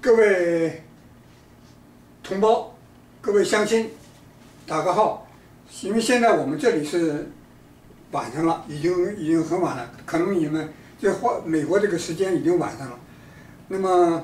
各位同胞，各位乡亲，打个号。因为现在我们这里是晚上了，已经很晚了，可能你们美国这个时间已经晚上了。那么，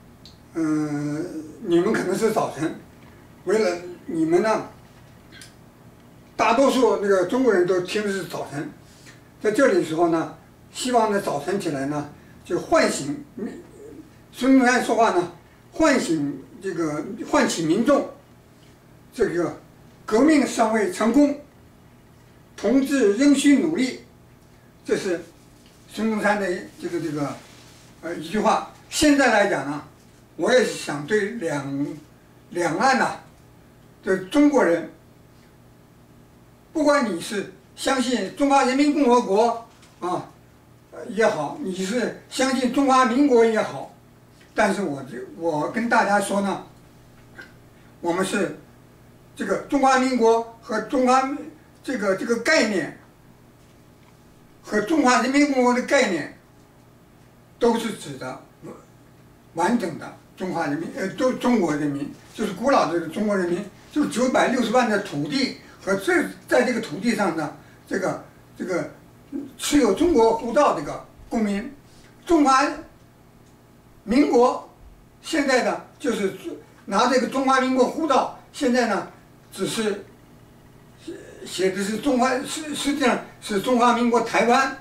你们可能是早晨。为了你们呢，大多数那个中国人都听的是早晨，在这里的时候呢，希望呢早晨起来呢，就唤醒孙中山说话呢，唤起民众，这个革命尚未成功，同志仍需努力，这是孙中山的一句话。现在来讲呢，我也想对两岸呐的中国人，不管你是相信中华人民共和国也好，你是相信中华民国也好，但是我跟大家说呢，我们是这个中华民国和中华这个概念和中华人民共和国的概念，都是指的完整的中华人民中国人民，就是古老的中国人民，就是960万的土地和在这个土地上的这个持有中国护照这个公民。中华民国现在呢，就是拿这个中华民国护照，现在呢只是写的是实际上是中华民国台湾，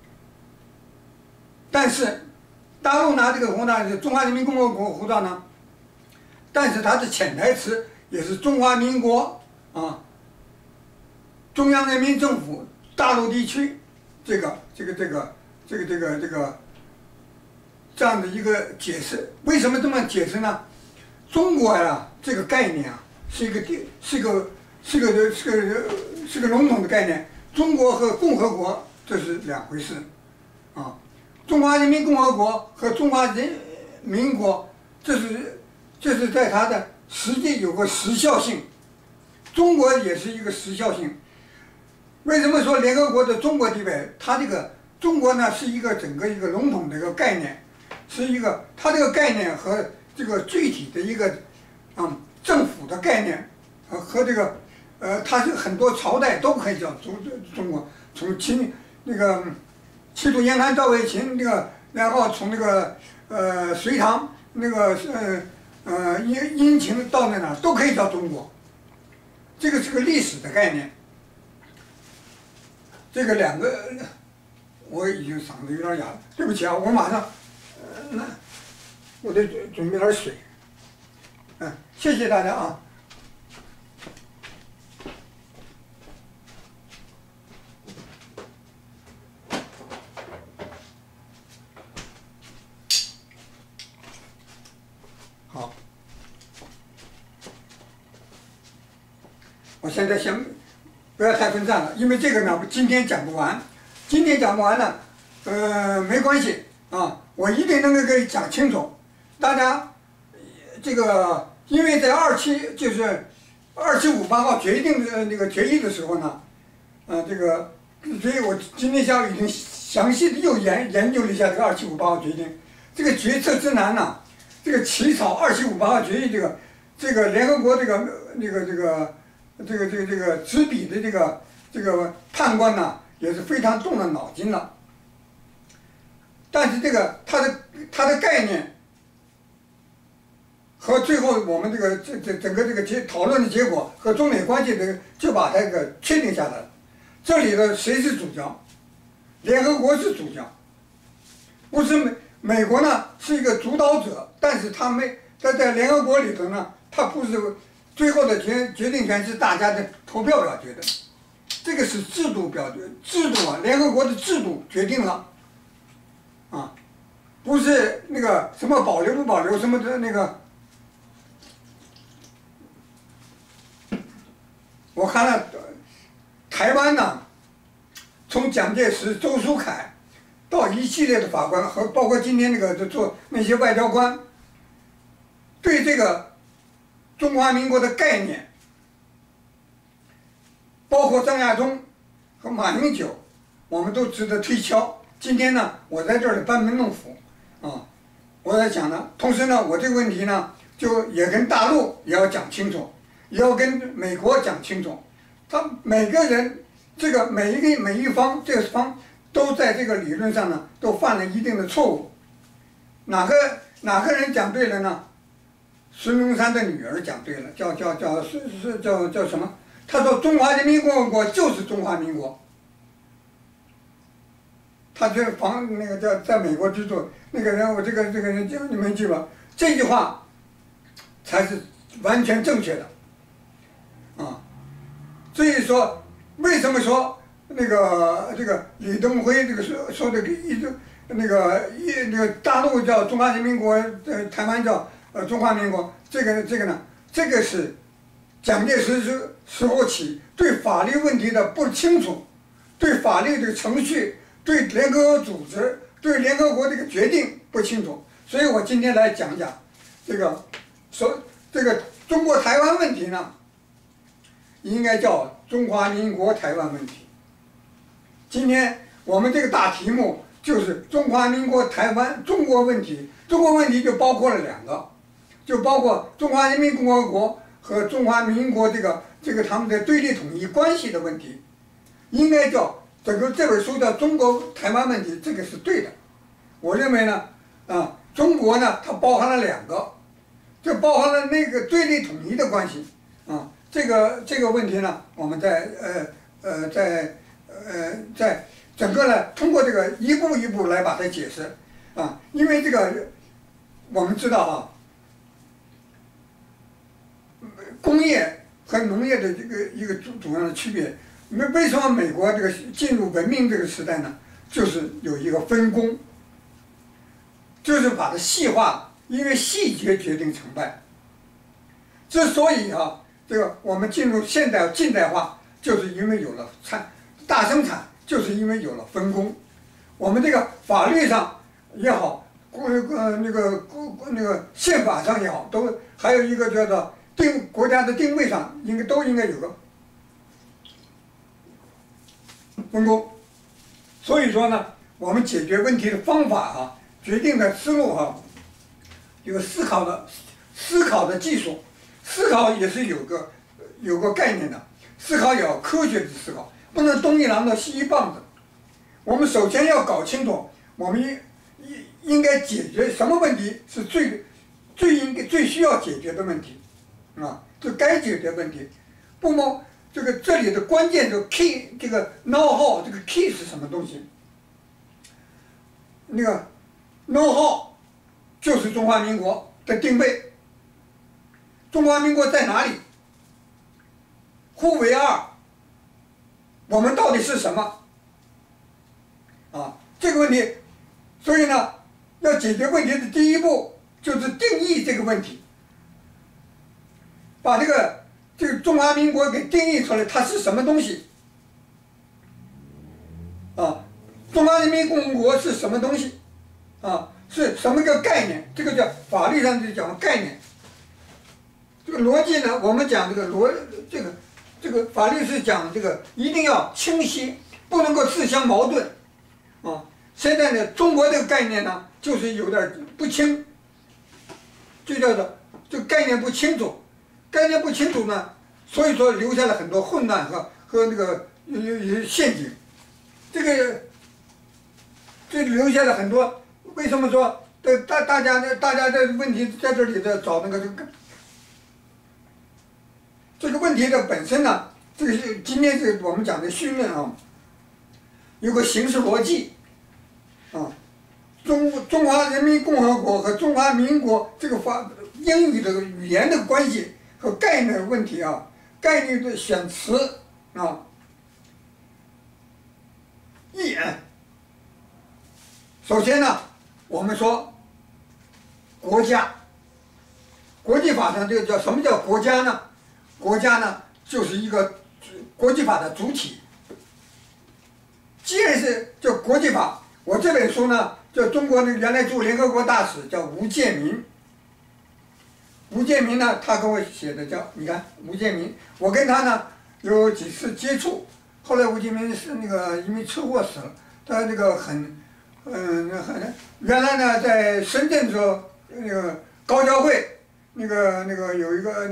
但是大陆拿这个护照是中华人民共和国护照呢，但是它的潜台词也是中华民国中央人民政府大陆地区这样的一个解释。为什么这么解释呢？中国呀这个概念啊是个笼统的概念，中国和共和国这是两回事啊。中华人民共和国和中华民国，这是在它的实际有个时效性，中国也是一个时效性。为什么说联合国的中国地位？它这个中国呢是一个整个一个笼统的一个概念，它这个概念和这个具体的一个政府的概念和这个它是很多朝代都可以叫中国，从秦七度严寒赵魏秦然后从隋唐殷勤到哪都可以叫中国，这个是个历史的概念。这个两个我已经嗓子有点哑了，对不起啊，我马上我得准备点水。谢谢大家啊。好，我现在先不要太分散了，因为这个呢今天讲不完。今天讲不完呢，没关系啊，我一定能够给讲清楚。大家因为在就是2758号决定的决议的时候呢，所以我今天下午已经详细的又研究了一下这个2758号决定。这个决策之难呢，这个起草2758号决议这个联合国执笔的这个判官呢，也是非常动了脑筋了。但是它的概念和最后我们整个讨论的结果和中美关系就把它确定下来了。这里的谁是主角？联合国是主角，不是美国呢是一个主导者，但是它在联合国里头呢，它不是最后的决定权是大家的投票表决的，这个是制度联合国的制度决定了不是什么保留不保留什么的我看了台湾呢，从蒋介石、周书凯到一系列的法官和包括今天做那些外交官，对这个中华民国的概念，包括张亚中和马英九，我们都值得推敲。今天呢，我在这里班门弄斧我在讲呢，同时呢，我这个问题呢，就也跟大陆也要讲清楚，也要跟美国讲清楚。他每个人，这个每一方，这个方都在这个理论上呢，都犯了一定的错误。哪个人讲对了呢？孙中山的女儿讲对了，叫什么？他说中华人民共和国就是中华民国。他这那个叫在美国居住那个人，我这个人你们记吧，这句话才是完全正确的，啊，所以说为什么说这个李登辉这个说这个那个大陆叫中华人民国，台湾叫中华民国，这个呢，这个是蒋介石时候起对法律问题的不清楚，对法律的程序。对联合国组织、对联合国这个决定不清楚，所以我今天来讲讲这个中国台湾问题呢，应该叫中华民国台湾问题。今天我们这个大题目就是中华民国台湾中国问题，中国问题就包括了2个，就包括中华人民共和国和中华民国这个他们的对立统一关系的问题，应该叫。这本书叫《中国台湾问题》，这个是对的。我认为呢，中国呢，它包含了2个，这包含了那个对立统一的关系，这个问题呢，我们在整个呢，通过这个一步一步来把它解释，因为这个我们知道工业和农业的一个主要的区别。为什么美国这个进入文明这个时代呢？就是有一个分工，就是把它细化，因为细节决定成败。之所以这个我们进入近代化，就是因为有了大生产，就是因为有了分工。我们这个法律上也好，那个宪法上也好，都还有一个叫做国家的定位上，都应该有个。分工，所以说呢，我们解决问题的方法决定的思路有思考的技术，思考也是有个概念的，思考也要科学的思考，不能东一榔头西一棒子。我们首先要搞清楚，我们应该解决什么问题是最需要解决的问题，就该解决问题，不谋。这里的关键就 key 这个 know how 这个 key 是什么东西？那个 know how 就是中华民国的定位。中华民国在哪里？互为二。我们到底是什么？这个问题，所以呢，要解决问题的第一步就是定义这个问题，把这个中华民国给定义出来，它是什么东西？中华人民共和国是什么东西？是什么个概念？这个叫法律上就讲概念。这个逻辑呢，我们讲这个法律是讲这个一定要清晰，不能够自相矛盾。现在呢，中国这个概念呢，就是有点不清，就叫做这个概念不清楚。概念不清楚呢，所以说留下了很多混乱和那个陷阱。这留下了很多。为什么说大家的问题在这里在找这个问题的本身呢？这个是今天我们讲的绪论有个形式逻辑中华人民共和国和中华民国这个英语这个语言的关系。和概念的问题概念的选词首先呢，我们说国家，国际法上这个叫什么叫国家呢？国家呢就是一个国际法的主体。既然是叫国际法，我这本书呢叫中国的原来驻联合国大使叫吴建民。吴建民呢，他给我写的叫，你看吴建民，我跟他呢有几次接触，后来吴建民是那个因为车祸死了，他这个原来呢，在深圳的时候，那个高交会，有一个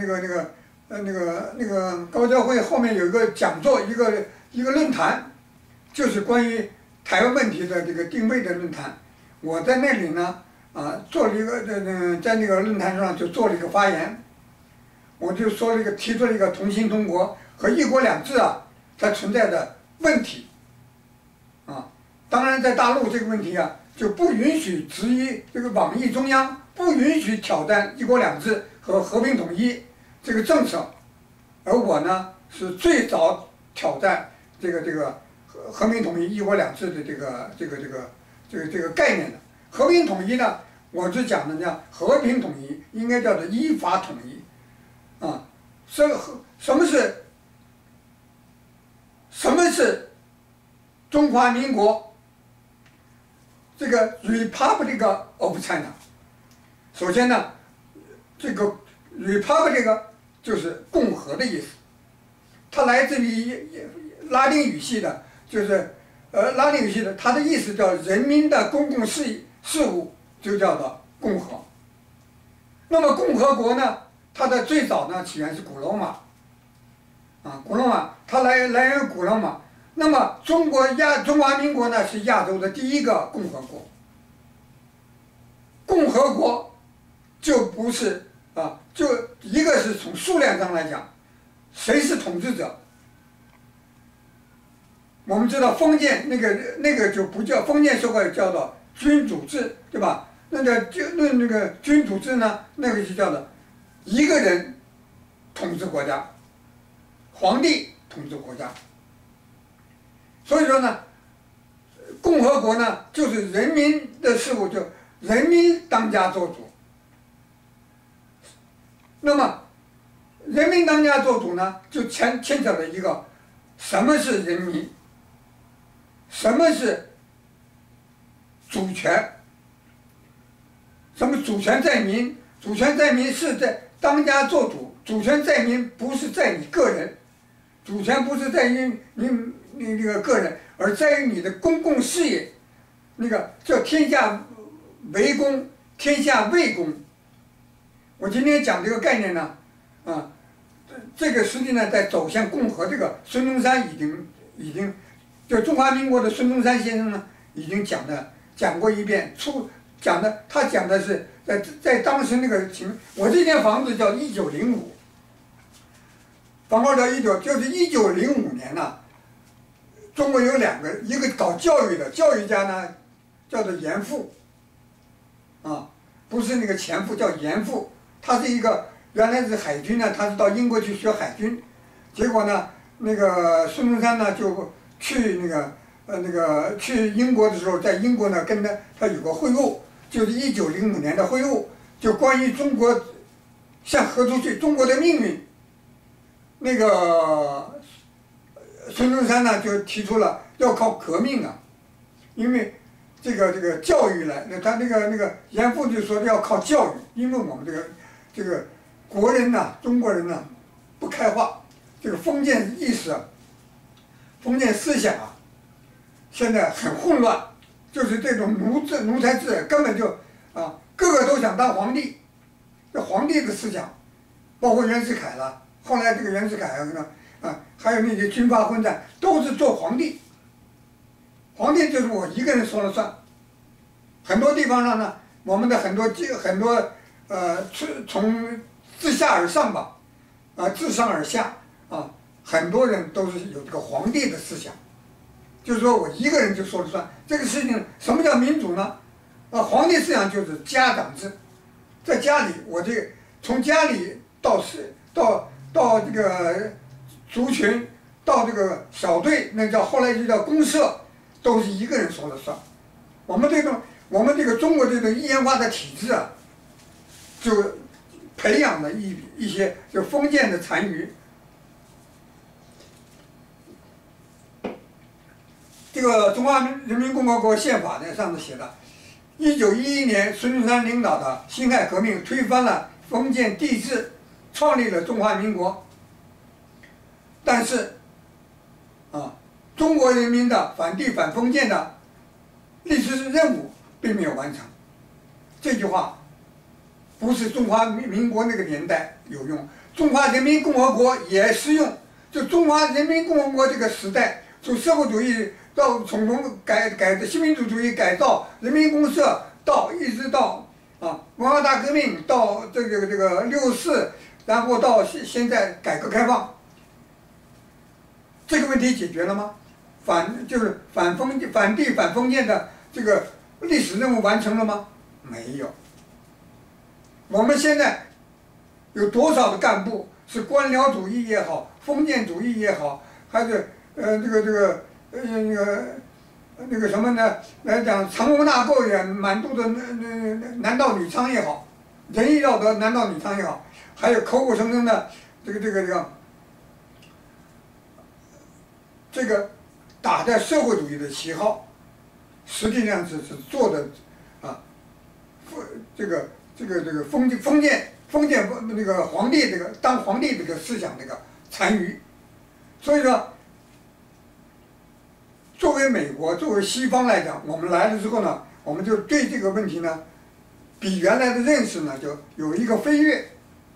高交会后面有一个讲座，一个论坛，就是关于台湾问题的这个定位的论坛。我在那里呢，做了一个在那个论坛上就做了一个发言，我就提出了一个同心同国和一国两制它存在的问题。当然在大陆这个问题就不允许质疑这个网易中央，不允许挑战一国两制和和平统一这个政策，而我呢是最早挑战这个和平统一、一国两制的这个概念的。和平统一呢，我是讲的呢，和平统一应该叫做依法统一，什么是中华民国？这个 Republic of China， 首先呢，这个 Republic 就是共和的意思，它来自于拉丁语系的，就是拉丁语系的，它的意思叫人民的公共事务就叫做共和。那么共和国呢，它的最早呢起源是古罗马，古罗马它来源于古罗马。那么中华民国呢是亚洲的第一个共和国。共和国就不是就一个是从数量上来讲，谁是统治者？我们知道封建那个就不叫封建社会，叫做君主制，对吧？那个君主制呢，那个就叫做一个人统治国家，皇帝统治国家。所以说呢，共和国呢就是人民的事务，就人民当家作主。那么，人民当家作主呢，就牵扯了一个什么是人民，什么是主权，什么主权在民？主权在民是在当家作主，主权在民不是在你个人，主权不是在于你这个个人，而在于你的公共事业，那个叫天下为公，天下为公。我今天讲这个概念呢，这个实际呢在走向共和这个孙中山已经，就中华民国的孙中山先生呢已经讲过一遍，他讲的是在当时那个我这间房子叫1905，房号叫就是1905年呢。中国有两个，一个搞教育的教育家呢，叫做严复，不是那个前夫，叫严复。他是一个原来是海军呢，他是到英国去学海军，结果呢，那个孙中山呢就去去英国的时候，在英国呢跟他有个会晤，就是1905年的会晤，就关于中国向何处去，中国的命运，那个。孙中山呢就提出了要靠革命因为这个教育来，他那个严复就说要靠教育，因为我们这个国人中国人不开化，这个封建意识封建思想现在很混乱，就是这种奴才制根本就个个都想当皇帝，这皇帝的思想，包括袁世凯了，后来这个袁世凯还有那些军阀混战，都是做皇帝。皇帝就是我一个人说了算。很多地方上呢，我们的很多从自下而上吧，自上而下很多人都是有这个皇帝的思想，就是说我一个人就说了算。这个事情什么叫民主呢？皇帝思想就是家长制，在家里从家里到这个。族群到这个小队，后来就叫公社，都是一个人说了算。我们这个中国这种一言化的体制就培养了一些就封建的残余。这个《中华人民共和国宪法》呢上面写的，1911年孙中山领导的辛亥革命推翻了封建帝制，创立了中华民国。但是，中国人民的反帝反封建的历史任务并没有完成。这句话不是中华民国那个年代有用，中华人民共和国也适用。就中华人民共和国这个时代，从社会主义到从新民主主义改造人民公社，一直到文化大革命，到这个64，然后到现在改革开放，这个问题解决了吗？就是反帝反封建的这个历史任务完成了吗？没有。我们现在有多少的干部是官僚主义也好，封建主义也好，还是那个什么呢？来讲藏污纳垢也满肚子男盗女娼也好，仁义道德男盗女娼也好，还有口口声声的这个打着社会主义的旗号，实际上是做的封建那个皇帝当皇帝这个思想残余。所以说，作为美国作为西方来讲，我们来了之后呢，我们就对这个问题呢，比原来的认识呢就有一个飞跃。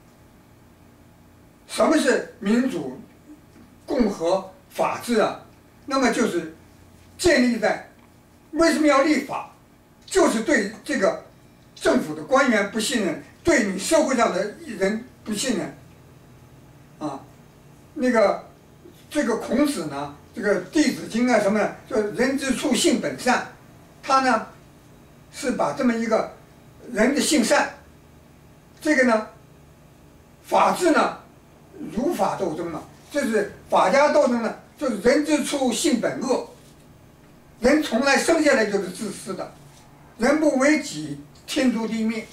什么是民主、共和、法治啊？那么就是建立在为什么要立法，就是对这个政府的官员不信任，对你社会上的人不信任。这个孔子呢，这个《弟子经》啊什么的，说人之初性本善，他呢是把这么一个人的性善，这个呢法治呢儒法斗争嘛，就是法家斗争呢，就是人之初性本恶，人从来生下来就是自私的，人不为己，天诛地灭。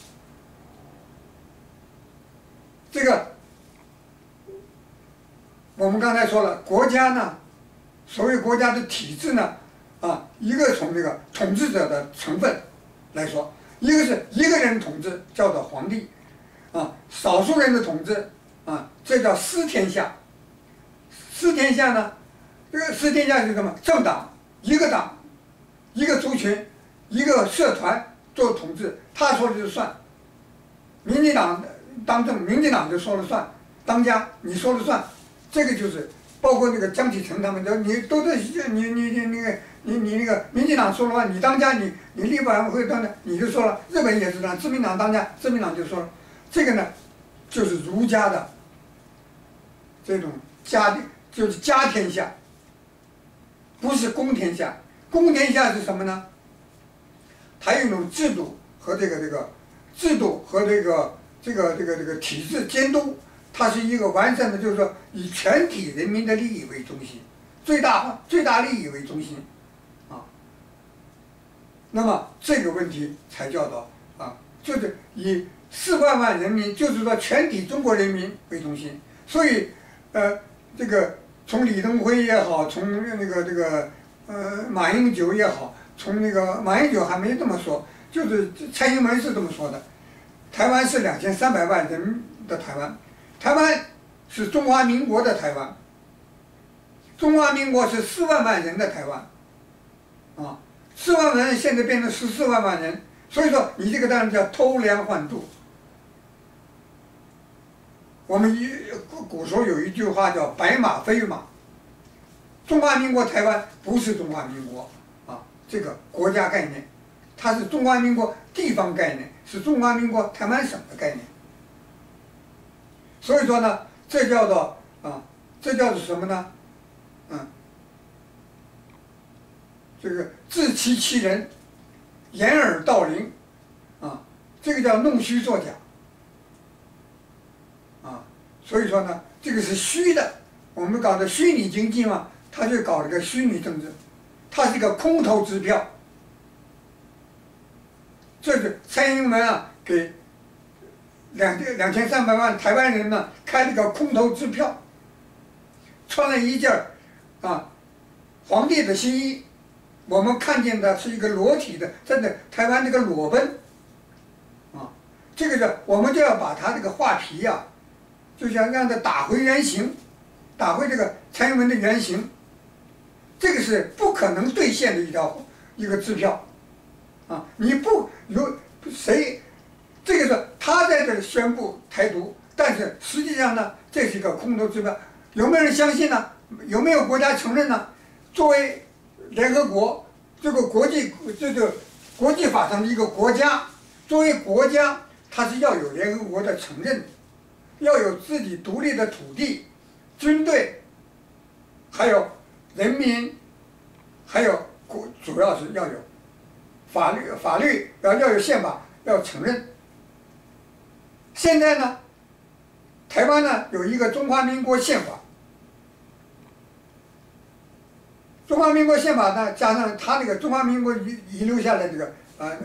这个我们刚才说了，国家呢，所谓国家的体制呢，一个从这个统治者的成分来说，一个是一个人统治叫做皇帝，少数人的统治这叫私天下。私天下呢，这个私天下是什么？政党，一个党，一个族群，一个社团做统治，他说的就算。民进党当政，民进党就说了算，当家你说了算。这个就是包括那个江启臣他们，你都是你那个民进党说了话，你当家，你立法委会当家，你就说了。日本也是这样，自民党当家，自民党就说了。这个呢，就是儒家的这种就是家天下，不是公天下。公天下是什么呢？它有一种制度和这个体制监督。它是一个完善的，就是说以全体人民的利益为中心，最大利益为中心，那么这个问题才叫做就是以4万人民，就是说全体中国人民为中心。所以这个从李登辉也好，从马英九也好，从马英九还没这么说，就是蔡英文是这么说的，台湾是2300万人的台湾。台湾是中华民国的台湾，中华民国是4万人的台湾，4万人现在变成14万人，所以说你这个当然叫偷梁换柱。我们古时候有一句话叫“白马非马”，中华民国台湾不是中华民国这个国家概念，它是中华民国地方概念，是中华民国台湾省的概念。所以说呢，这叫做什么呢？这个自欺欺人，掩耳盗铃，这个叫弄虚作假，所以说呢，这个是虚的。我们搞的虚拟经济嘛，他就搞了个虚拟政治，它是一个空头支票。这是蔡英文给2300万台湾人呢开了个空头支票，穿了一件皇帝的新衣，我们看见的是一个裸体的，真的台湾这个裸奔，这个我们就要把他这个画皮就想让他打回原形，打回这个蔡英文的原形，这个是不可能兑现的一个支票， 啊，你不有谁，这个是他在这里宣布台独，但是实际上呢，这是一个空头支票，有没有人相信呢？有没有国家承认呢？作为联合国这个国际法上的一个国家，作为国家，它是要有联合国的承认，要有自己独立的土地、军队，还有人民，还有主要是要有法律要有宪法要承认。现在呢，台湾呢有一个中华民国宪法。中华民国宪法呢，加上他那个中华民国遗留下来这个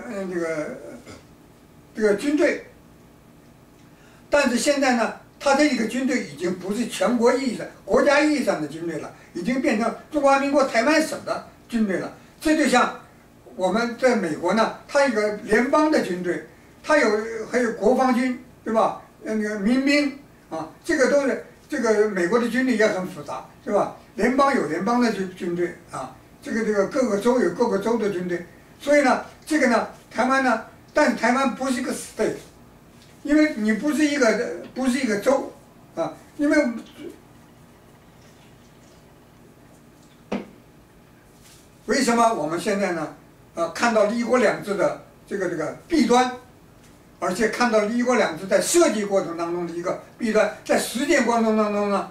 这个军队，但是现在呢，他这一个军队已经不是全国意义上、国家意义上的军队了，已经变成中华民国台湾省的军队了。这就像我们在美国呢，它有个联邦的军队，它还有国防军，对吧？那个民兵啊，这个都是这个美国的军队也很复杂，对吧？联邦有联邦的军队啊，这个各个州有各个州的军队，所以呢，这个呢，台湾呢，但是台湾不是一个 state， 因为你不是一个州啊，因为为什么我们现在呢，看到了一国两制的这个弊端，而且看到了一国两制在设计过程当中的一个弊端，在实践过程当中呢。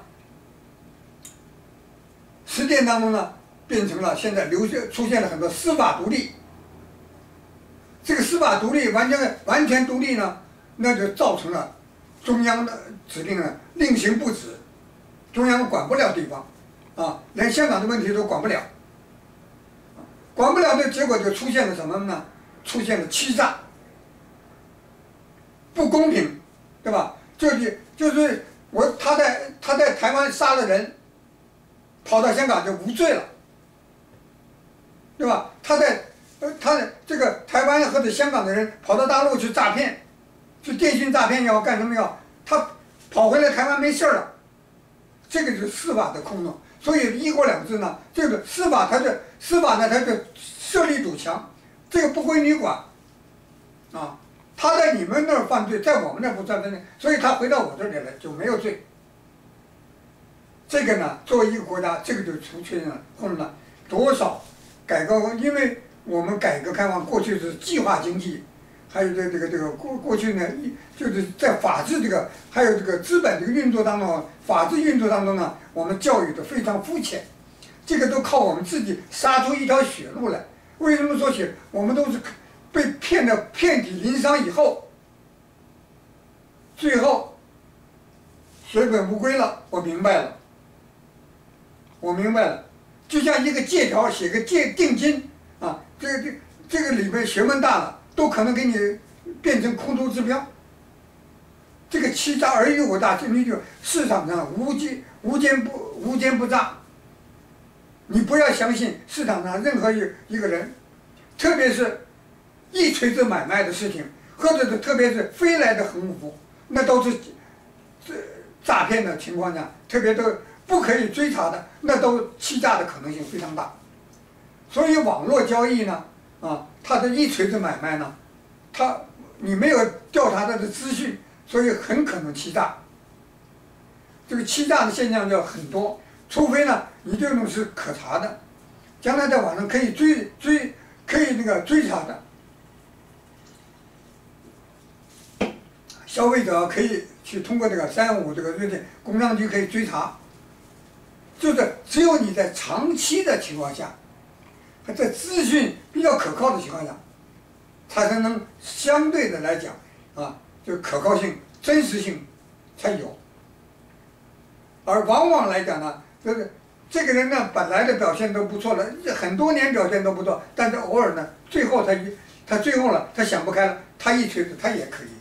实践当中呢，变成了现在出现了很多司法独立。这个司法独立完全独立呢，那就造成了中央的指令呢令行不止，中央管不了地方，啊，连香港的问题都管不了，管不了的结果就出现了什么呢？出现了欺诈、不公平，对吧？就是他在台湾杀了人。跑到香港就无罪了，对吧？他这个台湾或者香港的人跑到大陆去诈骗，去电信诈骗也好，干什么也好，他跑回来台湾没事了，这个就是司法的空洞。所以一国两制呢，这个司法呢，它就设立堵墙，这个不归你管，啊，他在你们那儿犯罪，在我们那儿不算犯罪，所以他回到我这里来就没有罪。这个呢，作为一个国家，这个就出现了混乱。多少改革？因为我们改革开放过去是计划经济，还有这个过去呢，就是在法治还有这个资本这个运作当中，法治运作当中呢，我们教育的非常肤浅，这个都靠我们自己杀出一条血路来。为什么说血？我们都是被骗得遍体鳞伤以后，最后血本无归了。我明白了，就像一个借条写个定金啊，这个里面学问大了，都可能给你变成空头支票。这个欺诈尔虞我诈，你就市场上无奸不诈。你不要相信市场上任何一个人，特别是一锤子买卖的事情，或者是特别是飞来的横幅，那都是诈骗的情况下，特别都不可以追查的，那都欺诈的可能性非常大。所以网络交易呢，它的一锤子买卖呢，你没有调查它的资讯，所以很可能欺诈。这个欺诈的现象就很多，除非呢你这种是可查的，将来在网上可以追查的。消费者可以去通过这个315这个热线，工商局可以追查。就是只有你在长期的情况下，在资讯比较可靠的情况下，它才能相对的来讲就可靠性、真实性才有。而往往来讲呢，就是这个人呢本来的表现都不错了，很多年表现都不错，但是偶尔呢，最后他最后了，他想不开了，他一锤子他也可以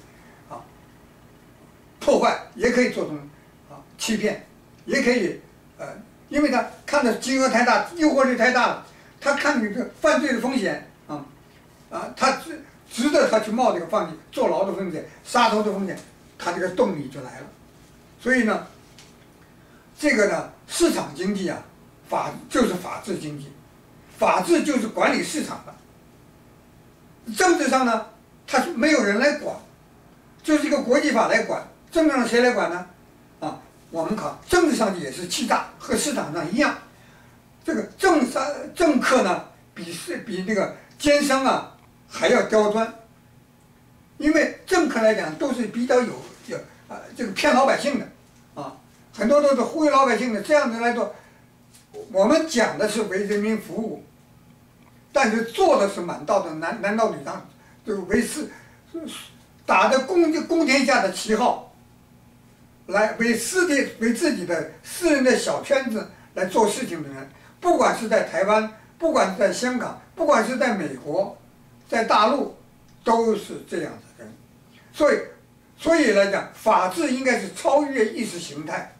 破坏，也可以做成欺骗，也可以因为他看的金额太大，诱惑力太大了，他看你这犯罪的风险他值得他去冒这个坐牢的风险、杀头的风险，他这个动力就来了。所以呢，这个呢，市场经济就是法治经济，法治就是管理市场的。 政治上呢，它是没有人来管，就是一个国际法来管。政治上谁来管呢？啊，我们考政治上也是欺诈，和市场上一样。这个政客呢，比那个奸商啊还要刁钻。因为政客来讲都是比较这个骗老百姓的，啊，很多都是忽悠老百姓的。这样子来做，我们讲的是为人民服务，但是做的是满道的男盗女娼，这个打着公天下的旗号，来为自己的私人的小圈子来做事情的人，不管是在台湾，不管是在香港，不管是在美国，在大陆，都是这样子的人。所以来讲，法治应该是超越意识形态，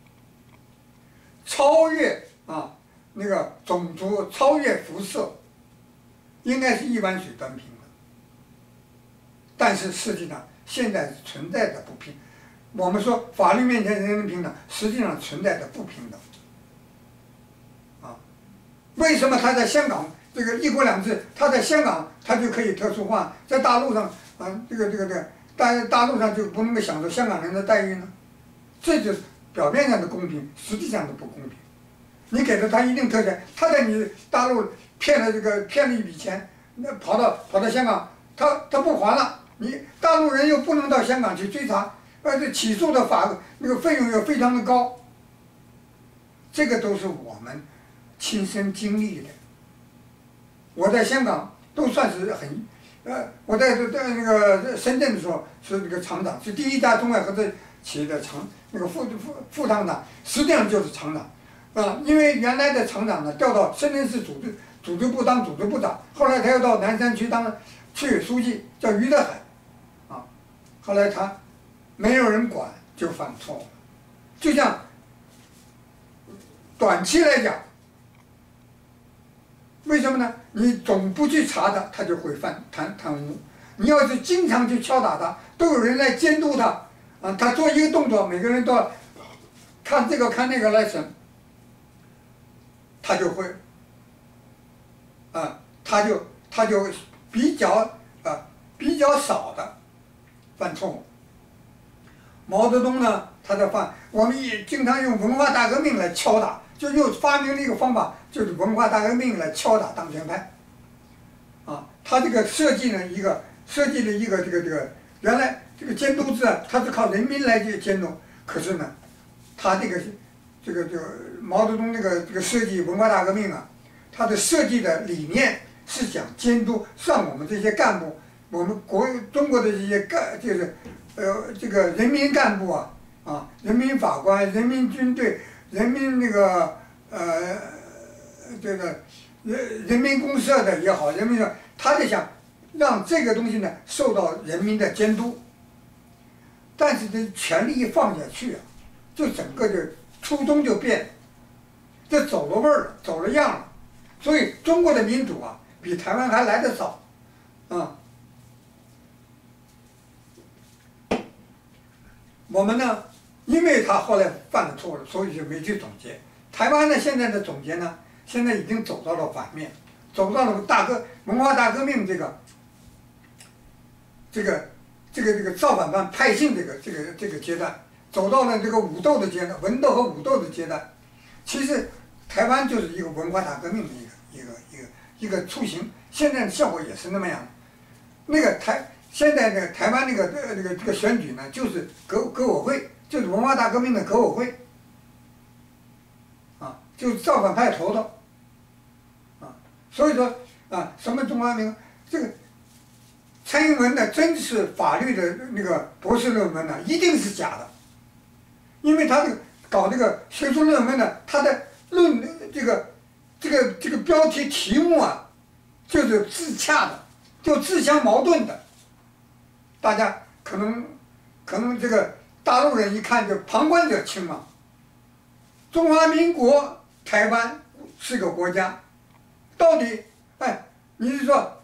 超越那个种族，超越肤色，应该是一碗水端平的。但是实际上现在存在着不平，我们说法律面前人人平等，实际上存在着不平等。为什么他在香港这个一国两制，他在香港他就可以特殊化，在大陆上大陆上就不能够享受香港人的待遇呢？这就是表面上的公平，实际上的不公平。你给了他一定特权，他在你大陆骗了一笔钱，那跑到香港，他不还了，你大陆人又不能到香港去追查，这起诉的那个费用又非常的高。这个都是我们亲身经历的。我在香港都算是我在那个深圳的时候是那个厂长，是第一家中外合资企业的那个副厂长，实际上就是厂长。因为原来的厂长呢调到深圳市组织部当组织部长，后来他又到南山区当区委书记，叫于德海，后来他没有人管就犯错误，就像短期来讲，为什么呢？你总不去查他，他就会贪污。你要是经常去敲打他，都有人来监督他，他做一个动作，每个人都要看这个看那个来审，他就会，他就比较少的犯错误。毛泽东呢，我们也经常用文化大革命来敲打，就又发明了一个方法，就是文化大革命来敲打当权派。他这个设计了一个原来这个监督制他是靠人民来监督，可是呢，他这个毛泽东这个设计文化大革命他的设计的理念是想监督像我们这些干部，我们中国的这些这个人民干部人民法官、人民军队、人民人民公社的也好，他就想让这个东西呢受到人民的监督，但是这权力一放下去就整个初衷就变了，这走了味儿了，走了样了。所以中国的民主比台湾还来得早，我们呢，因为他后来犯了错误，所以就没去总结。台湾呢，现在的总结呢，现在已经走到了反面，走到了文化大革命这个造反派派性这个阶段，走到了这个武斗的阶段，文斗和武斗的阶段。其实台湾就是一个文化大革命的一个雏形，现在的效果也是那么样。现在的台湾这个选举呢，就是革委会，就是文化大革命的革委会，就是造反派头头，所以说什么中华民国这个蔡英文的真是法律的那个博士论文一定是假的，因为他搞这个学术论文他的这个标题题目就是自洽的，就自相矛盾的。大家可能这个大陆人一看就旁观者清嘛。中华民国台湾是个国家，到底你是说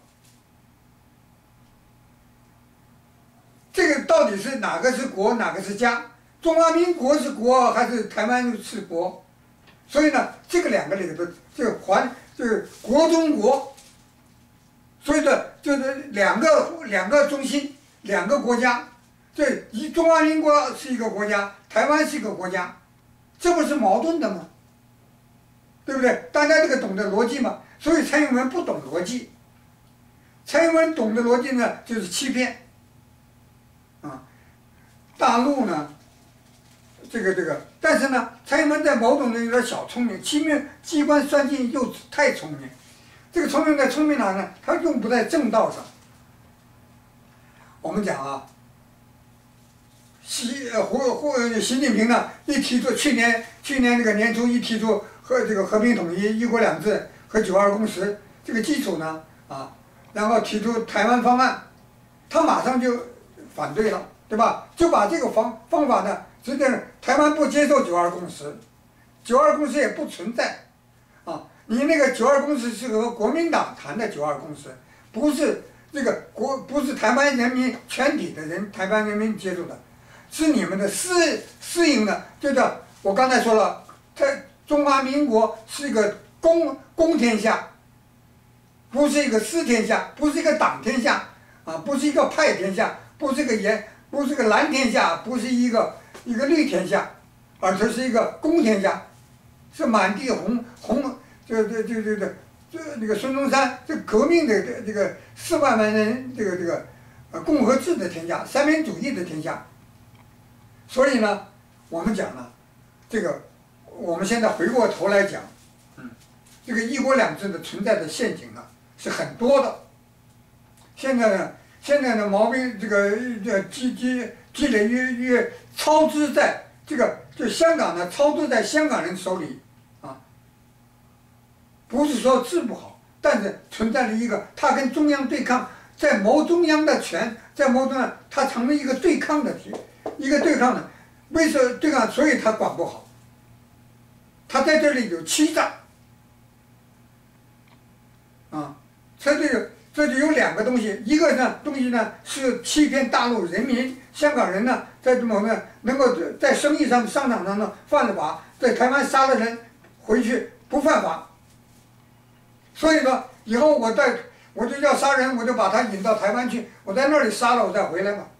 这个到底是哪个是国，哪个是家？中华民国是国还是台湾是国？所以呢，这个两个里头，这个国中国，所以说就是两个中心，两个国家，中华民国是一个国家，台湾是一个国家，这不是矛盾的吗？对不对？大家这个懂得逻辑嘛，所以蔡英文不懂逻辑。蔡英文懂的逻辑呢，就是欺骗。啊，大陆呢，这个，但是呢，蔡英文在某种的有点小聪明，机关算尽又太聪明。这个聪明在聪明哪呢？他用不在正道上。我们讲啊，习近平呢一提出去年那个年初一提出和平统一、一国两制和9·2共识这个基础呢啊，然后提出台湾方案，他马上就反对了，对吧？就把这个方法呢，实际上台湾不接受9·2共识，9·2共识也不存在，啊，你那个9·2共识是和国民党谈的9·2共识，不是不是台湾人民全体的台湾人民接受的，是你们的私营的，就叫我刚才说了，中华民国是一个公天下，不是一个私天下，不是一个党天下，啊，不是一个派天下，不是个蓝天下，不是一个绿天下，而这是一个公天下，是满地红，那个孙中山这革命的这个4万人共和制的天下，三民主义的天下。所以呢，我们讲呢，我们现在回过头来讲，这个1国2制的存在的陷阱呢是很多的。现在呢毛病积累越操之在就香港呢操之在香港人手里啊，不是说治不好，但是存在了一个它跟中央对抗，在谋中央的权，它成了一个对抗的呢，为什么对抗？所以它管不好，它在这里有欺诈，啊，这就有2个东西，一个东西呢是欺骗大陆人民，香港人呢在能够在生意上商场上呢犯了法，在台湾杀了人回去不犯法，所以说以后我就要杀人，我就把他引到台湾去，我在那里杀了我再回来嘛。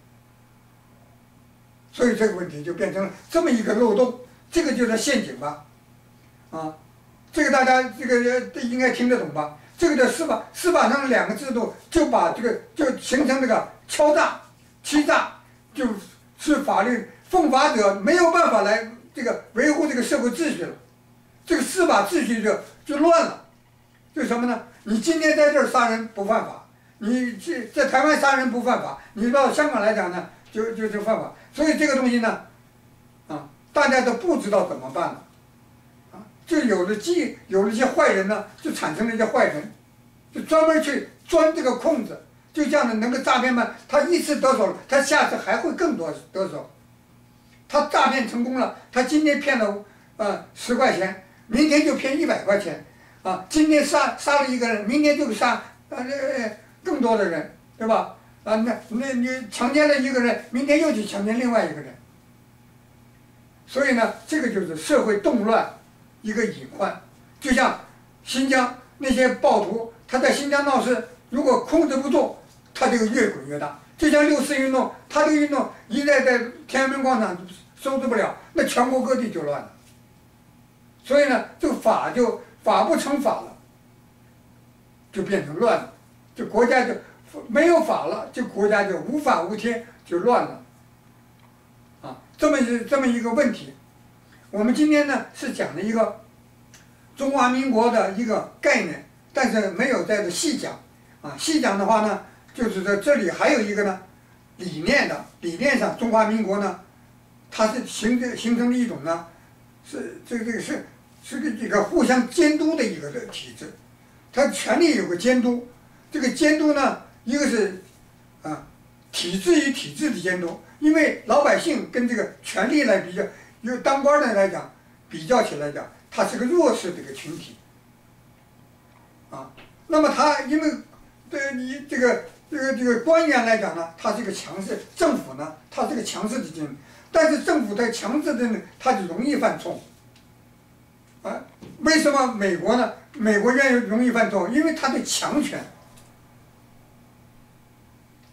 所以这个问题就变成了这么一个漏洞，这个就是陷阱吧，啊，这个大家应该听得懂吧？这个叫司法上的2个制度，就形成这个敲诈、欺诈，就是法律奉法者没有办法来维护这个社会秩序了，这个司法秩序就乱了，就什么呢？你今天在这儿杀人不犯法，你在台湾杀人不犯法，你到香港来讲呢，就犯法。所以这个东西呢，啊，大家都不知道怎么办了，啊，就有了一些坏人呢，就产生了一些坏人，就专门去钻这个空子，就这样的能够诈骗嘛，他一次得手了，他下次还会更多得手，他诈骗成功了，他今天骗了10块钱，明天就骗100块钱，啊，今天杀了一个人，明天就杀更多的人，对吧？啊，那你强奸了一个人，明天又去强奸另外一个人，所以呢，这个就是社会动乱一个隐患。就像新疆那些暴徒，他在新疆闹事，如果控制不住，他这个越滚越大。就像6·4运动，他这个运动一旦在天安门广场收拾不了，那全国各地就乱了。所以呢，这个法不成法了，就变成乱了，就国家就没有法了，就国家就无法无天，就乱了，啊，这么一个问题。我们今天呢是讲了一个中华民国的一个概念，但是没有在这细讲，啊，细讲的话呢，就是在这里还有一个呢理念上，中华民国呢，它是形成了一种呢，是一个互相监督的一个体制，它权力有个监督，这个监督呢。一个是，体制与体制的监督，因为老百姓跟这个权力来比较，由当官的来讲，比较起来讲，他是个弱势的一个群体，啊，那么他因为对你这个官员来讲呢，他是一个强势，政府呢，他是个强势的监督，但是政府在强势的呢，他就容易犯错误，啊，为什么美国呢？美国容易犯错误，因为他的强权。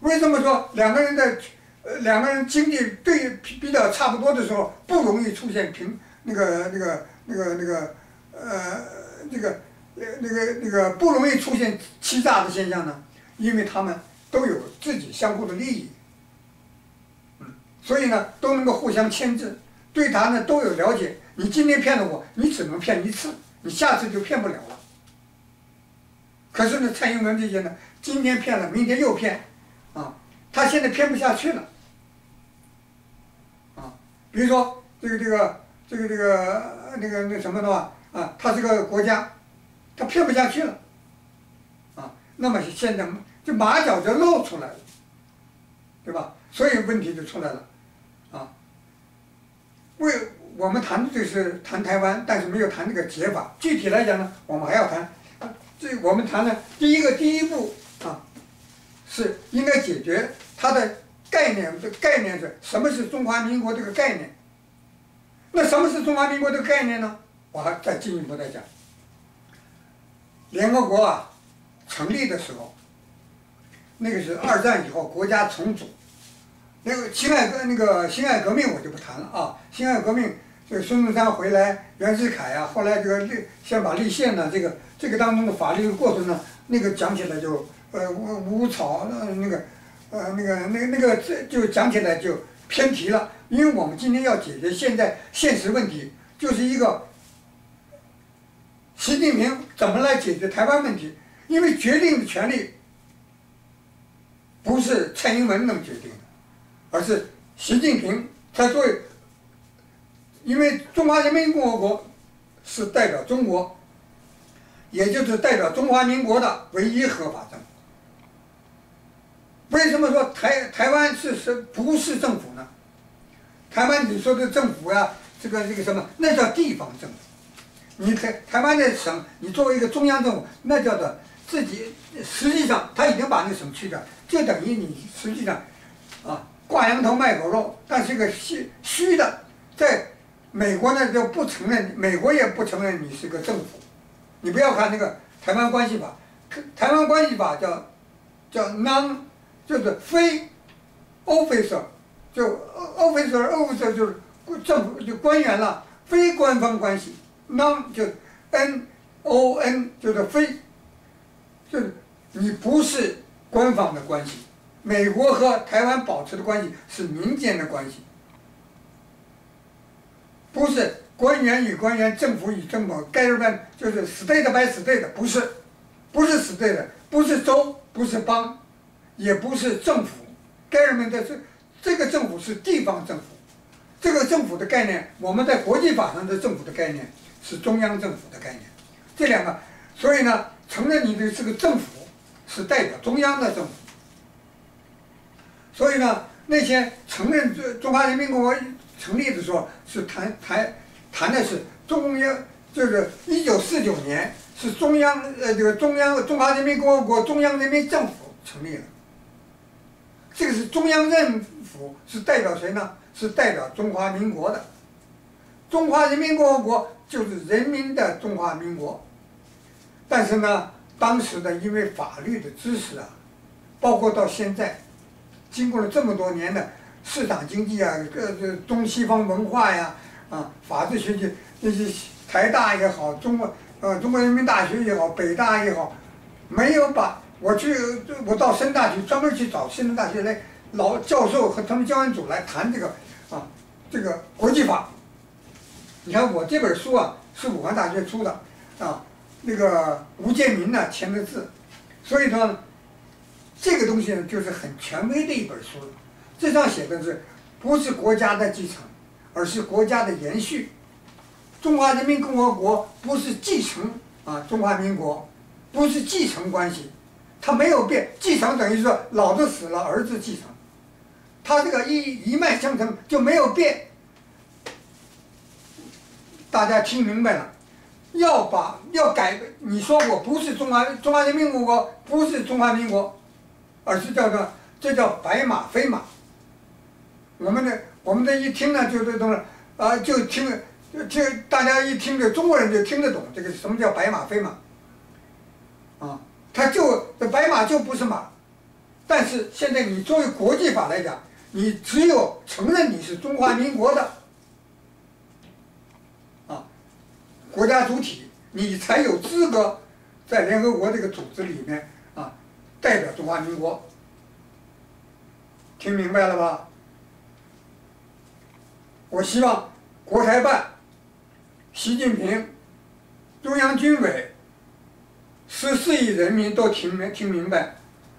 为什么说两个人经济比较差不多的时候，不容易出现不容易出现欺诈的现象呢？因为他们都有自己相互的利益，所以呢都能够互相牵制，对他呢都有了解。你今天骗了我，你只能骗一次，你下次就骗不了了。可是呢，蔡英文这些呢，今天骗了，明天又骗，他现在骗不下去了，比如说那什么的话，他这个国家，他骗不下去了，那么现在就马脚就露出来了，对吧？所以问题就出来了，我们谈的就是谈台湾，但是没有谈这个解法。具体来讲呢，我们还要谈，我们谈的第一步是应该解决它的概念。这概念是什么是中华民国这个概念？那什么是中华民国这个概念呢？我还再进一步再讲。联合国成立的时候，那个是2战以后国家重组。那个辛亥革命我就不谈了辛亥革命，这个孙中山回来，袁世凯后来这个宪法立宪呢，这个当中的法律过程呢，那个讲起来就无草就讲起来就偏题了。因为我们今天要解决现在现实问题，就是一个习近平怎么来解决台湾问题。因为决定的权利不是蔡英文能决定的，而是习近平他作为，因为中华人民共和国是代表中国，也就是代表中华民国的唯一合法政府。为什么说台湾不是政府呢？台湾你说的政府这个什么，那叫地方政府。你台湾的省，你作为一个中央政府，那叫做自己，实际上他已经把那个省去掉，就等于你实际上挂羊头卖狗肉，但是个虚的。在美国呢就不承认，美国也不承认你是个政府。你不要看那个台湾关系法，台湾关系法叫 non， 就是非 officer， 就 officer 就是政府就官员了，非官方关系 non 就 non 就是非，就是你不是官方的关系。美国和台湾保持的关系是民间的关系，不是官员与官员、政府与政府，就是 state by state， 不是 state， 不是州，不是邦，也不是政府。government 这个政府是地方政府，这个政府的概念，我们在国际法上的政府的概念是中央政府的概念。这两个，所以呢，承认你的这个政府是代表中央的政府。所以呢，那些承认中华人民共和国成立的时候，是谈的是中央，就是1949年是中华人民共和国中央人民政府成立了。这个是中央政府是代表谁呢？是代表中华民国的。中华人民共和国就是人民的中华民国。但是呢，当时的因为法律的知识包括到现在。经过了这么多年的市场经济中西方文化法治学习，那些台大也好，中国人民大学也好，北大也好，没有把我到深大去专门去找深圳大学来老教授和他们教研组来谈这个国际法。你看我这本书是武汉大学出的那个吴建民签的字，所以说。这个东西呢，就是很权威的一本书了。这上写的是，不是国家的继承，而是国家的延续。中华人民共和国不是继承中华民国，不是继承关系，它没有变。继承等于说老子死了，儿子继承，它这个一脉相承就没有变。大家听明白了？要改，你说我不是中华人民共和国，不是中华民国。而是这叫白马非马。我们的一听呢，就这东西就听大家一听着，中国人就听得懂这个什么叫白马非马。它白马就不是马， 但是现在你作为国际法来讲，你只有承认你是中华民国的国家主体，你才有资格在联合国这个组织里面代表中华民国。听明白了吧？我希望国台办、习近平、中央军委、14亿人民都听明白，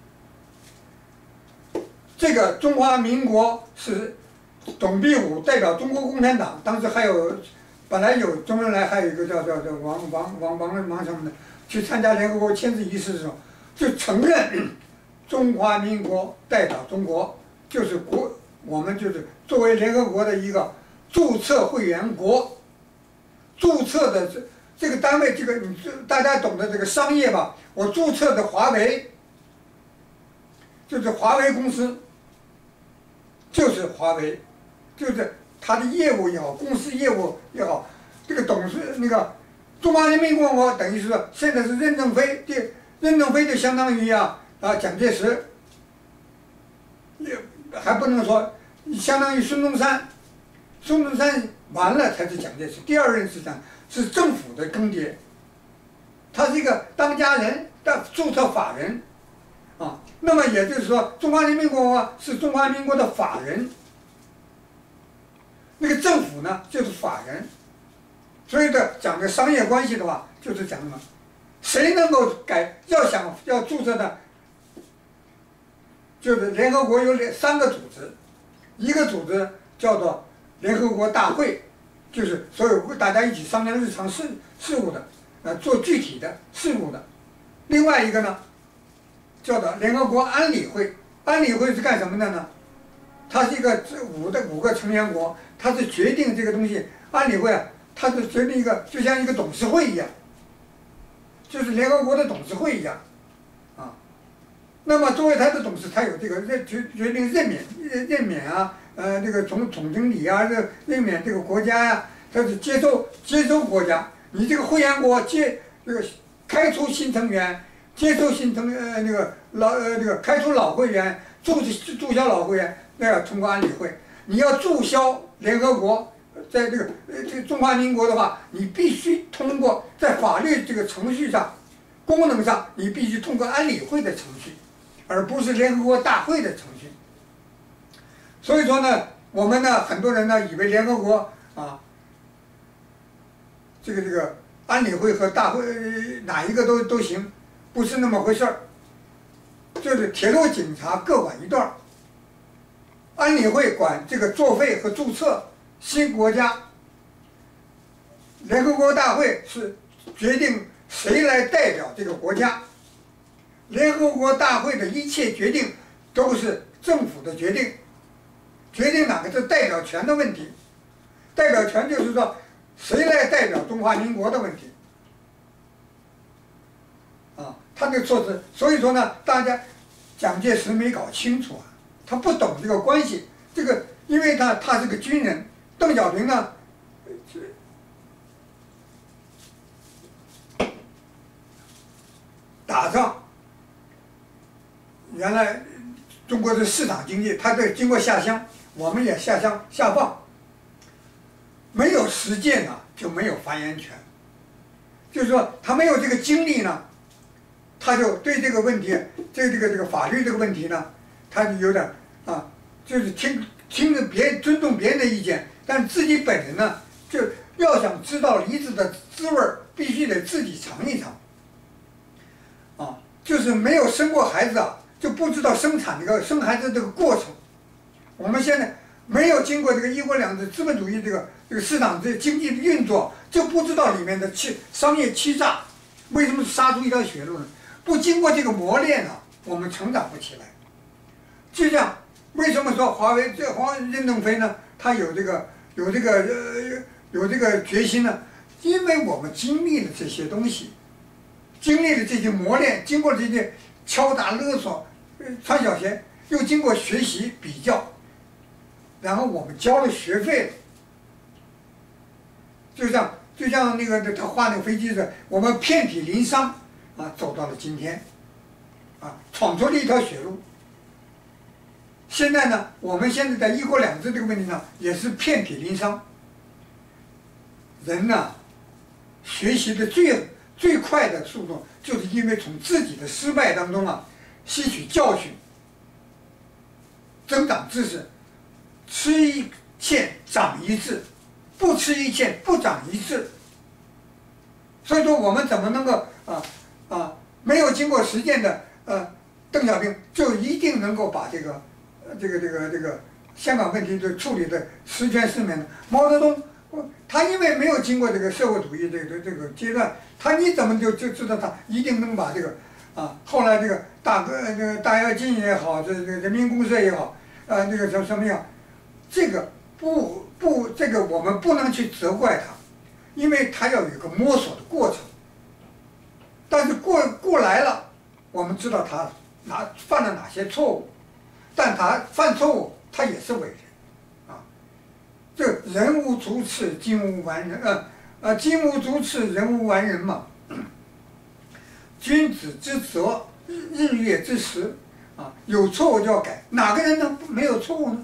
这个中华民国是董必武代表中国共产党，当时还有本来有周恩来，还有一个叫王什么的，去参加联合国签字仪式的时候，就承认中华民国代表中国，就是我们就是作为联合国的一个注册会员国，注册的这个单位，大家懂得这个商业吧？我注册的华为，就是华为公司，就是华为，就是它的业务也好，公司业务也好，这个中华人民共和国等于是说现在是任正非，任正非就相当于蒋介石，也还不能说相当于孙中山，孙中山完了才是蒋介石，第二任是政府的更迭，他是一个当家人的注册法人，那么也就是说，中华人民共和国是中华民国的法人，那个政府呢就是法人，所以讲的商业关系的话，就是讲什么，谁能够要注册的，就是联合国有3个组织，一个组织叫做联合国大会，就是所有大家一起商量日常事务的，做具体的事务的，另外一个呢，叫做联合国安理会。安理会是干什么的呢？它是一个5个成员国，它是决定这个东西。安理会它是决定一个，就像一个董事会一样，就是联合国的董事会一样，那么作为它的董事，它有这个决定任免这个总经理任免这个国家它是接收国家。你这个会员国开除新成员，接受开除老会员，注销老会员，那要通过安理会。你要注销联合国，在这个中华民国的话，你必须通过在法律这个程序上、功能上，你必须通过安理会的程序，而不是联合国大会的程序。所以说呢，我们呢很多人呢以为联合国这个安理会和大会哪一个都行，不是那么回事儿。就是铁路警察各管一段儿，安理会管这个作废和注册新国家，联合国大会是决定谁来代表这个国家。联合国大会的一切决定都是政府的决定，决定哪个是代表权的问题。代表权就是说谁来代表中华民国的问题。他的措辞，所以说呢，大家蒋介石没搞清楚他不懂这个关系。因为他是个军人，邓小平呢，打仗，原来中国的市场经济，他经过下乡，我们也下乡下放，没有实践就没有发言权，就是说他没有这个经历呢。他就对这个问题，这个法律这个问题呢，他就有点就是听着尊重别人的意见，但自己本人呢，就要想知道梨子的滋味儿，必须得自己尝一尝。就是没有生过孩子就不知道生生孩子这个过程。我们现在没有经过这个1国2制资本主义这个市场经济的运作，就不知道里面的商业欺诈为什么杀出一条血路呢？不经过这个磨练我们成长不起来。就像为什么说任正非呢？他有这个决心呢？因为我们经历了这些东西，经历了这些磨练，经过这些敲打勒索、穿小鞋，又经过学习比较，然后我们交了学费了。就像他画那个飞机的，我们遍体鳞伤走到了今天，闯出了一条血路。 现在呢，我们现在在一国两制这个问题上也是遍体鳞伤。人呢，学习的最快的速度，就是因为从自己的失败当中啊，吸取教训，增长知识，吃一堑长一智，不吃一堑不长一智。所以说，我们怎么能够没有经过实践的邓小平就一定能够把这个香港问题就处理的十全十美呢？毛泽东他因为没有经过这个社会主义这个阶段，你怎么就知道他一定能把这个后来这个大跃进也好，这人民公社也好，那个什么呀，这个这个我们不能去责怪他，因为他要有一个摸索的过程。但是过来了，我们知道他犯了哪些错误，但他犯错误，他也是伟人，这人无足赤，金无完人，金无足赤，人无完人嘛。君子之泽，日月之时，有错误就要改，哪个人能没有错误呢？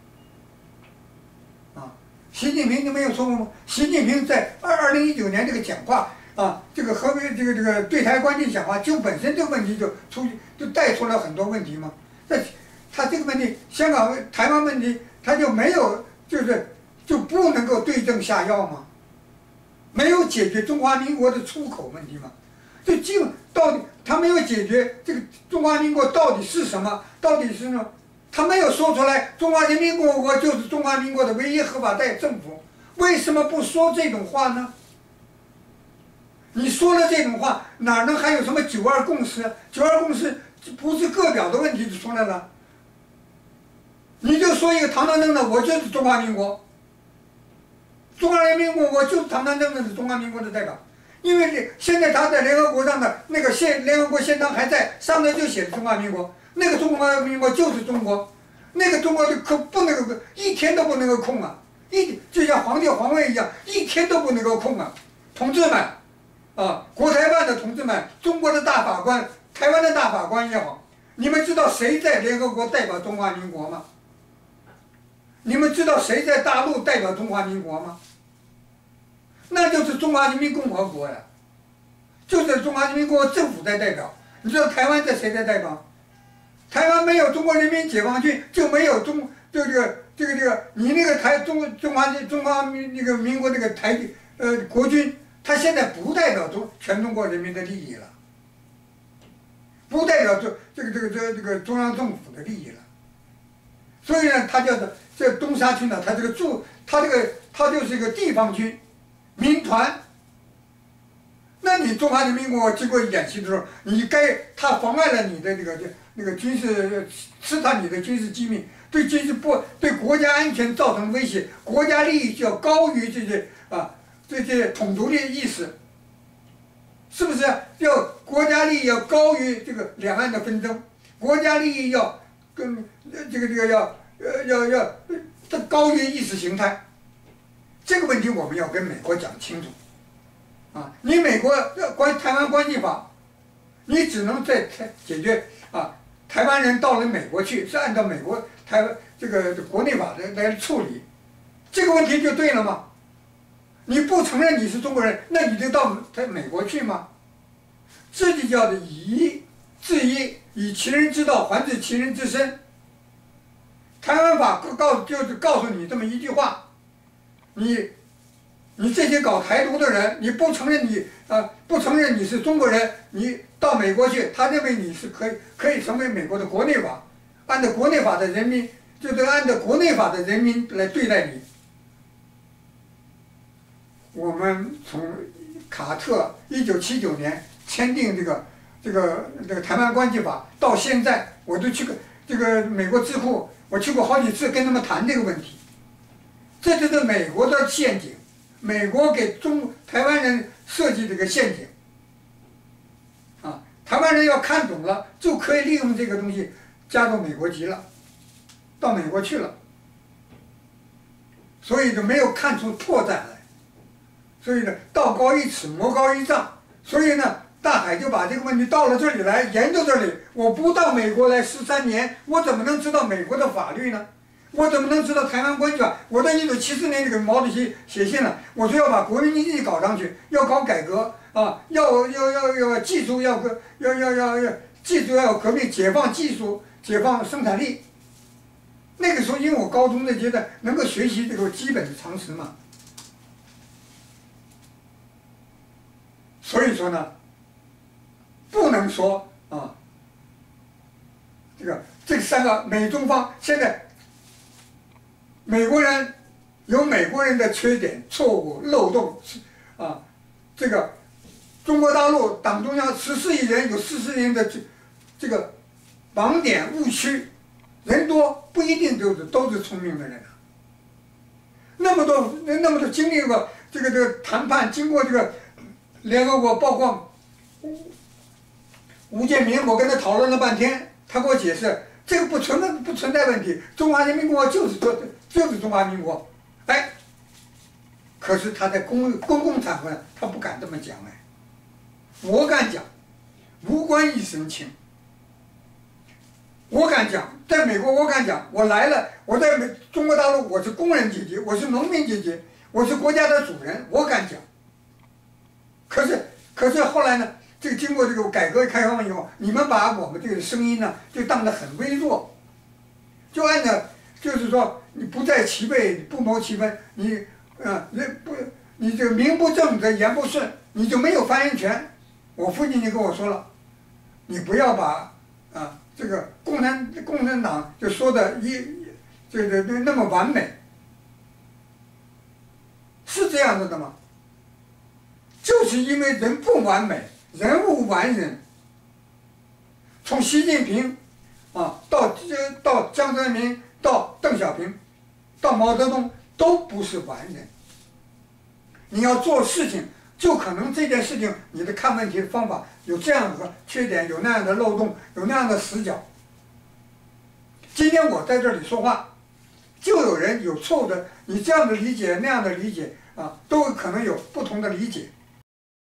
习近平就没有错误吗？习近平在2019年这个讲话。这个和平这个对台关系讲话，就本身这个问题就带出了很多问题嘛。他这个问题，香港台湾问题，他就没有就不能够对症下药吗？没有解决中华民国的出口问题吗？到底他没有解决这个中华民国到底是什么？到底是呢？他没有说出来，中华人民共和国就是中华民国的唯一合法政府。为什么不说这种话呢？你说了这种话，哪能还有什么9·2共识？9·2共识不是个表的问题就出来了。你就说一个堂堂正正，我就是中华民国，中华人民共和国就是堂堂正正的中华民国的代表。因为现在他在联合国上的那个联合国宪章还在，上面就写着中华民国，那个中华民国就是中国，那个中国就不能够一天都不能够空啊，就像皇帝皇位一样，一天都不能够空啊，同志们。国台办的同志们，中国的大法官，台湾的大法官也好，你们知道谁在联合国代表中华民国吗？你们知道谁在大陆代表中华民国吗？那就是中华人民共和国呀，就是中华人民共和国政府在代表。你知道台湾在谁在代表？台湾没有中国人民解放军，就没有你那个中华民国那个国军。他现在不代表全中国人民的利益了，不代表这个中央政府的利益了，所以呢，他叫做这东沙群岛，他就是一个地方军，民团。那你中华人民共和国经过演习的时候，他妨碍了你的那个军事，刺探你的军事机密，对国家安全造成威胁，国家利益就要高于这些统独的意识，是不是？要国家利益要高于这个两岸的纷争，国家利益要跟要高于意识形态。这个问题我们要跟美国讲清楚。你美国台湾关系法，你只能在解决台湾人到了美国去是按照美国台湾这个国内法来处理，这个问题就对了吗？你不承认你是中国人，那你就到美国去吗？这就叫做以夷制夷，以其人之道还治其人之身。台湾法就是告诉你这么一句话：你这些搞台独的人，你不承认你是中国人，你到美国去，他认为你是可以成为美国的国内法，按照国内法的人民，就是按照国内法的人民来对待你。我们从卡特1979年签订这个台湾关系法到现在，我都去过这个美国智库，我去过好几次跟他们谈这个问题。这就是美国的陷阱，美国给台湾人设计这个陷阱。台湾人要看懂了，就可以利用这个东西加入美国籍了，到美国去了，所以就没有看出破绽来。所以呢，道高一尺，魔高一丈。所以呢， 大海就把这个问题到了这里来研究这里。我不到美国来13年，我怎么能知道美国的法律呢？我怎么能知道台湾关系法？我在1974年就给毛主席写信了，我说要把国民经济搞上去，要搞改革啊，要技术要技术要有革命，解放技术，解放生产力。那个时候，因为我高中的阶段能够学习这个基本的常识嘛，所以说呢，不能说啊，这3个美中方现在。美国人有美国人的缺点、错误、漏洞，啊，这个中国大陆党中央14亿人有14亿人的这个盲点误区，人多不一定都是聪明的人啊。那么多经历过这个谈判，经过这个联合国，包括吴建民，我跟他讨论了半天，他给我解释。这个不存在问题，中华人民共和国就是中华民国，哎，可是他在公共场合他不敢这么讲哎，我敢讲，无官一身轻。我敢讲，在美国我敢讲，我来了，我在中国大陆我是工人阶级，我是农民阶级，我是国家的主人，我敢讲。可是后来呢？经过这个改革开放以后，你们把我们这个声音呢，就当得很微弱，就按照就是说你不在其位不谋其分，你你这个名不正则言不顺，你就没有发言权。我父亲就跟我说了，你不要把这个共产党就说的那么完美，是这样子的吗？就是因为人不完美。人无完人，从习近平到江泽民，到邓小平，到毛泽东，都不是完人。你要做事情，就可能这件事情你的看问题的方法有这样的缺点，有那样的漏洞，有那样的死角。今天我在这里说话，就有人有错误的，你这样的理解那样的理解都可能有不同的理解。